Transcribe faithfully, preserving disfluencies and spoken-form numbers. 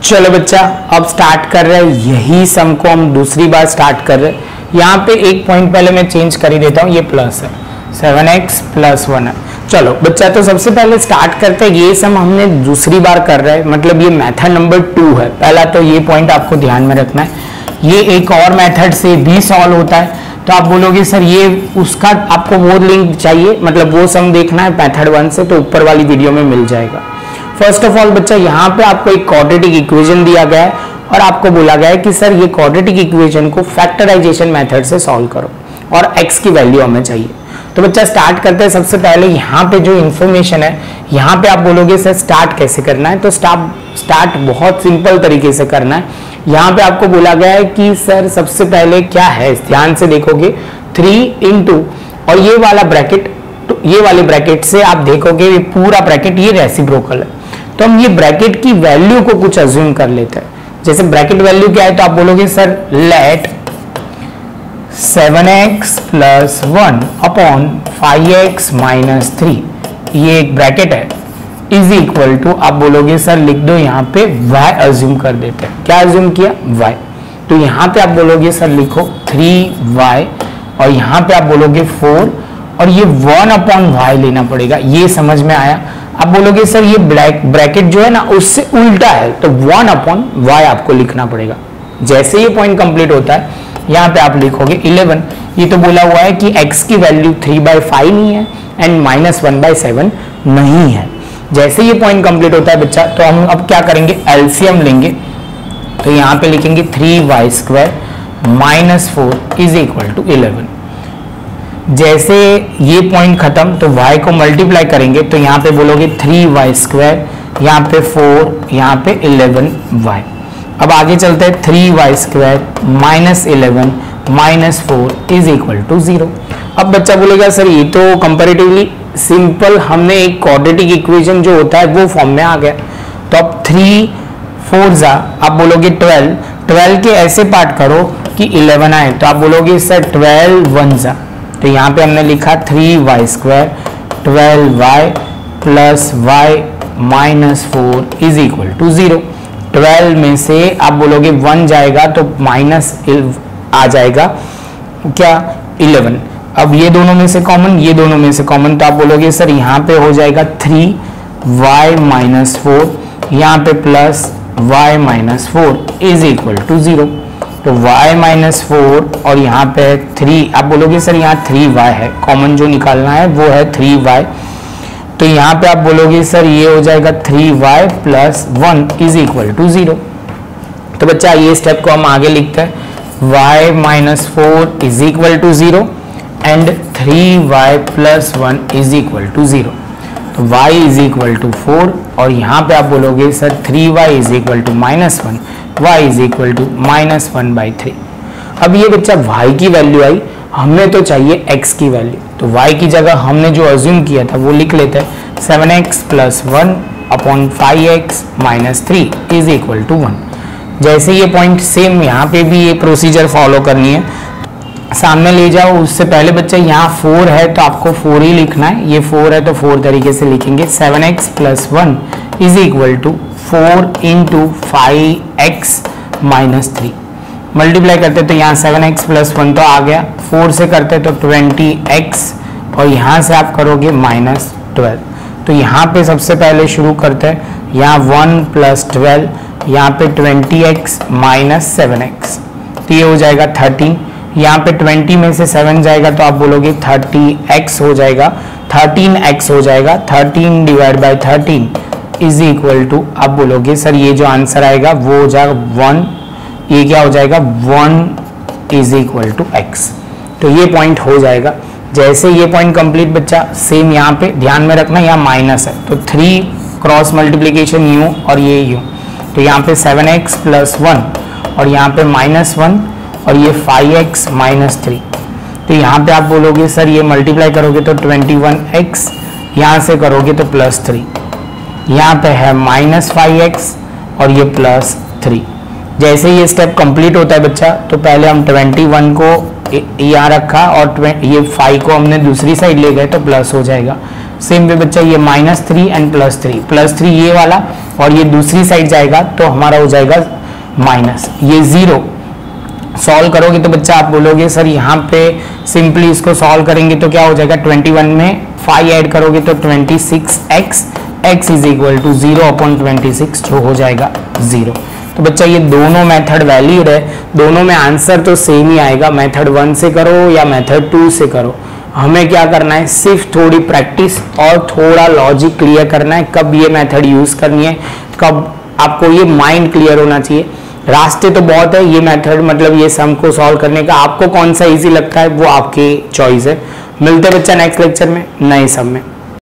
चलो बच्चा अब स्टार्ट कर रहे हैं, यही सम को हम दूसरी बार स्टार्ट कर रहे हैं। यहाँ पे एक पॉइंट पहले मैं चेंज कर ही देता हूँ, ये प्लस है, सेवन एक्स प्लस वन है। चलो बच्चा तो सबसे पहले स्टार्ट करते हैं, ये सम हमने दूसरी बार कर रहे हैं, मतलब ये मेथड नंबर टू है। पहला तो ये पॉइंट आपको ध्यान में रखना है, ये एक और मेथड से भी सॉल्व होता है। तो आप बोलोगे सर ये उसका आपको वो लिंक चाहिए, मतलब वो सम देखना है मेथड वन से, तो ऊपर वाली वीडियो में मिल जाएगा। फर्स्ट ऑफ ऑल बच्चा यहाँ पे आपको एक क्वाड्रेटिक इक्वेशन दिया गया है और आपको बोला गया है कि सर ये क्वाड्रेटिक इक्वेशन को फैक्टराइजेशन मेथड से सॉल्व करो और x की वैल्यू हमें चाहिए। तो बच्चा स्टार्ट करते हैं। सबसे पहले यहाँ पे जो इन्फॉर्मेशन है, यहाँ पे आप बोलोगे सर स्टार्ट कैसे करना है, तो स्टार्ट स्टार्ट बहुत सिंपल तरीके से करना है। यहाँ पे आपको बोला गया है कि सर सबसे पहले क्या है, ध्यान से देखोगे थ्री इंटू और ये वाला ब्रैकेट, तो ये वाले ब्रैकेट से आप देखोगे ये पूरा ब्रैकेट ये रेसिप्रोकल है, तो हम ये ब्रैकेट की वैल्यू को कुछ अज्यूम कर लेते हैं। जैसे ब्रैकेट वैल्यू क्या है, तो आप बोलोगे sir let seven X plus one upon five X minus three, ये एक ब्रैकेट है, इज इक्वल टू आप बोलोगे सर लिख दो यहाँ पे y अज्यूम कर देते हैं। क्या अज्यूम किया, y। तो यहाँ पे आप बोलोगे सर लिखो थ्री वाई और यहाँ पे आप बोलोगे फोर और ये वन अपॉन वाई लेना पड़ेगा। ये समझ में आया। आप बोलोगे सर ये ब्लैक ब्रैकेट जो है ना उससे उल्टा है, तो वन अपॉन वाई आपको लिखना पड़ेगा। जैसे ये पॉइंट कंप्लीट होता है यहाँ पे आप लिखोगे इलेवन। ये तो बोला हुआ है कि x की वैल्यू थ्री बाई फाइव नहीं है and minus one by seven नहीं है। जैसे ये पॉइंट कंप्लीट होता है बच्चा, तो हम अब क्या करेंगे, एलसीएम लेंगे। तो यहाँ पे लिखेंगे three Y square minus four is equal to eleven. जैसे ये पॉइंट खत्म तो y को मल्टीप्लाई करेंगे, तो यहाँ पे बोलोगे थ्री वाई स्क्वायर, यहाँ पे फोर, यहाँ पे इलेवन वाई। अब आगे चलते हैं, three Y square minus eleven minus four is equal to zero. अब बच्चा बोलेगा सर ये तो कंपैरेटिवली सिंपल, हमने एक क्वाड्रेटिक इक्वेशन जो होता है वो फॉर्म में आ गया। तो अब थ्री फोर जा आप बोलोगे ट्वेल्व, ट्वेल्व के ऐसे पार्ट करो कि इलेवन आए, तो आप बोलोगे सर ट्वेल्व वन जा, तो यहाँ पे हमने लिखा three Y square twelve Y plus Y minus four is equal to zero. Twelve में से आप बोलोगे वन जाएगा तो माइनस आ जाएगा क्या, इलेवन। अब ये दोनों में से कॉमन, ये दोनों में से कॉमन, तो आप बोलोगे सर यहाँ पे हो जाएगा थ्री वाई माइनस फोर, यहाँ पे plus Y minus four is equal to zero. तो y माइनस फोर और यहाँ पे थ्री, आप बोलोगे सर यहाँ थ्री वाई है, कॉमन जो निकालना है वो है थ्री वाई। तो यहाँ पे आप बोलोगे सर ये हो जाएगा three Y plus one is equal to zero. तो बच्चा ये स्टेप को हम आगे लिखते हैं, y minus four is equal to zero and three Y plus one is equal to zero. तो y is equal to four और यहाँ पे आप बोलोगे sir three Y is equal to minus one, y is equal to minus one by three. अब ये बच्चा y की वैल्यू आई, हमें तो चाहिए x की वैल्यू, तो y की जगह हमने जो अज्यूम किया था वो लिख लेते हैं, seven X plus one upon five X minus three is equal to one. जैसे ये पॉइंट सेम यहाँ पे भी ये प्रोसीजर फॉलो करनी है, सामने ले जाओ। उससे पहले बच्चा यहाँ फोर है तो आपको फोर ही लिखना है, ये फोर है तो फोर तरीके से लिखेंगे, seven X plus one is equal to four into five X minus three. Multiply करते तो यहाँ सेवन एक्स प्लस वन तो आ गया, फोर से करते तो ट्वेंटी एक्स और यहाँ से आप करोगे माइनस ट्वेल्व। तो यहाँ पे सबसे पहले शुरू करते हैं, यहाँ वन प्लस ट्वेल्व, यहाँ पे twenty X minus seven X, तो ये हो जाएगा थर्टीन। यहाँ पे ट्वेंटी में से सेवन जाएगा तो आप बोलोगे थर्टी एक्स हो जाएगा, थर्टीन एक्स हो जाएगा, thirteen divide by thirteen is equal to आप बोलोगे सर ये जो आंसर आएगा वो हो जाएगा वन, ये क्या हो जाएगा one is equal to X. तो ये पॉइंट हो जाएगा। जैसे ये पॉइंट कंप्लीट बच्चा, सेम यहाँ पे ध्यान में रखना यहाँ माइनस है, तो थ्री क्रॉस मल्टीप्लीकेशन यू और ये यू, तो यहाँ पे सेवन एक्स प्लस वन और यहाँ पे माइनस वन और ये फाइव एक्स माइनस थ्री। तो यहाँ पे आप बोलोगे सर ये मल्टीप्लाई करोगे तो ट्वेंटी वन एक्स, यहाँ से करोगे तो प्लस थ्री, यहाँ पे है माइनस फाइव एक्स और ये प्लस थ्री। जैसे ये स्टेप कंप्लीट होता है बच्चा, तो पहले हम ट्वेंटी वन को यहाँ रखा और ये फाइव को हमने दूसरी साइड ले गए तो प्लस हो जाएगा, सेम वे बच्चा ये minus three and plus three, plus three ये वाला और ये दूसरी साइड जाएगा तो हमारा हो जाएगा माइनस, ये जीरो। सॉल्व करोगे तो बच्चा आप बोलोगे सर यहाँ पे सिंपली इसको सॉल्व करेंगे तो क्या हो जाएगा, इक्कीस में फाइव ऐड करोगे तो twenty six X, x is equal to zero upon twenty six जो हो जाएगा जीरो। तो बच्चा ये दोनों मेथड वैलिड है, दोनों में आंसर तो सेम ही आएगा, मेथड वन से करो या मेथड टू से करो। हमें क्या करना है, सिर्फ थोड़ी प्रैक्टिस और थोड़ा लॉजिक क्लियर करना है, कब ये मेथड यूज करनी है, कब आपको ये माइंड क्लियर होना चाहिए। रास्ते तो बहुत है, ये मेथड मतलब ये सम को सॉल्व करने का, आपको कौन सा इजी लगता है वो आपकी चॉइस है। मिलते हैं बच्चा नेक्स्ट लेक्चर में नए सम में।